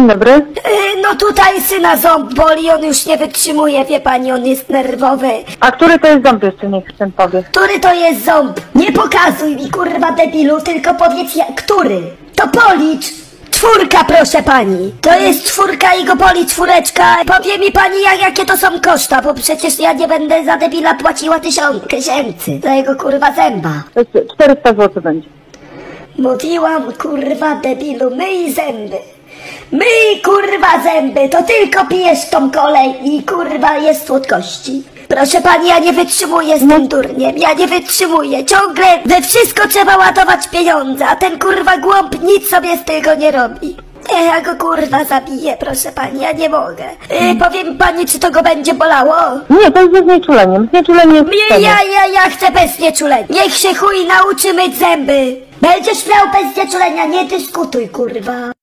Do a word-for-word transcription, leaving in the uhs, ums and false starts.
Dzień dobry. Yy, no tutaj syna ząb boli, on już nie wytrzymuje, wie pani, on jest nerwowy. A który to jest ząb jeszcze, niech ten powie. Który to jest ząb? Nie pokazuj mi, kurwa debilu, tylko powiedz ja, który? To policz! Czwórka, proszę pani. To jest czwórka i go boli czwóreczka. Powie mi pani, jak, jakie to są koszta, bo przecież ja nie będę za debila płaciła tysiąc tysięcy za jego kurwa zęba. To jest czterysta złotych będzie. Mówiłam, kurwa debilu, myj zęby. Myj kurwa zęby, to tylko pijesz tą kolej i kurwa jest słodkości. Proszę pani, ja nie wytrzymuję z tym durniem, ja nie wytrzymuję. Ciągle we wszystko trzeba ładować pieniądze, a ten kurwa głąb nic sobie z tego nie robi. Nie, ja go kurwa zabiję, proszę pani, ja nie mogę. Yy, powiem pani, czy to go będzie bolało? Nie, to jest ze znieczuleniem. Znieczulenie jest Nie, ja, ja, ja chcę bez znieczulenia. Niech się chuj nauczy myć zęby. Będziesz miał bez znieczulenia, nie dyskutuj kurwa.